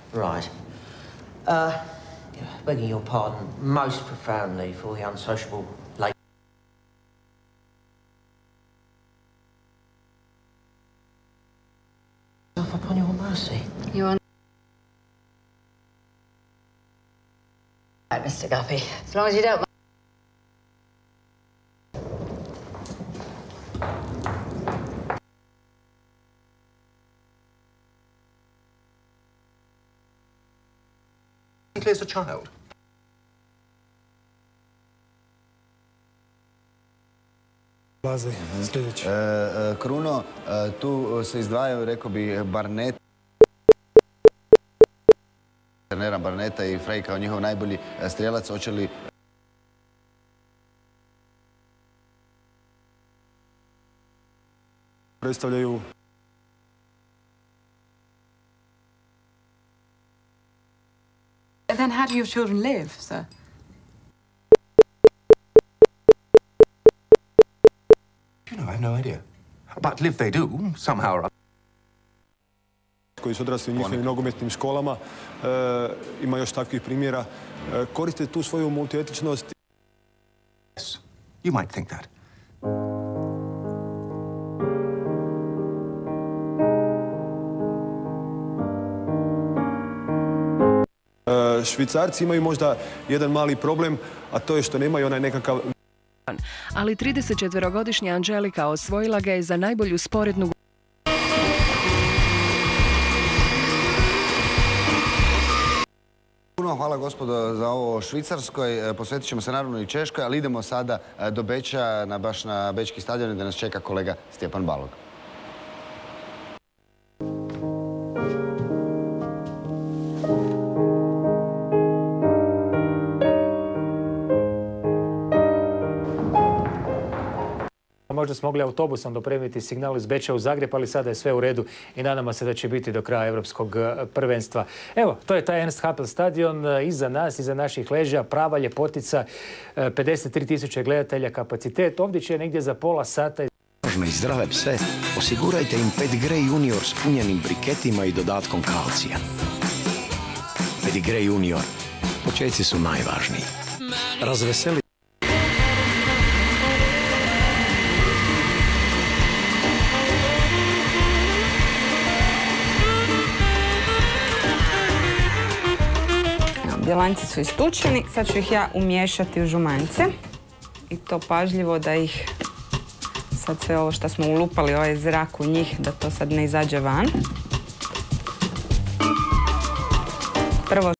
Right. Begging your pardon most profoundly for the unsociable lady. Upon your mercy. You are right, Mr. Guppy. As long as you don't. As a child. Kruno, tu se izdvajaju, rekao bi, Barneta i Frey kao njihov najbolji strijelac. Hoće li predstavljaju Then how do your children live, sir? You know, I have no idea. But live they do, somehow or other. Koji su odrasli u njihovim nogometnim školama, ima još takvih primjera, koriste tu svoju multietičnost. Yes, you might think that. Švicarci imaju možda jedan mali problem, a to je što nemaju onaj nekakav... Ali 34-godišnja Angelika osvojila ga je za najbolju sporednu... Puno hvala gospodo za ovo o Švicarskoj. Posvetit ćemo se naravno i Češkoj, ali idemo sada do Beča, baš na Bečki stadion, gdje nas čeka kolega Stjepan Balog. Možda smo mogli autobusom dopremiti signal iz Beča u Zagreb, ali sada je sve u redu i nadamo se da će biti do kraja Europskog prvenstva. Evo, to je taj Ernst Happel stadion, iza nas, iza naših leđa, prava ljepotica, 53.000 gledatelja kapacitet. Ovdje će negdje za pola sata... I zdrave pse, osigurajte im Pedigree Junior s punjenim briketima i dodatkom kalcija. Pedigree Junior, počeci su najvažniji. Razveseli Bjelanci su istučeni, sad ću ih ja umiješati u žumance. I to pažljivo da ih, sad sve ovo što smo ulupali, ovaj zrak u njih, da to sad ne izađe van. Prvo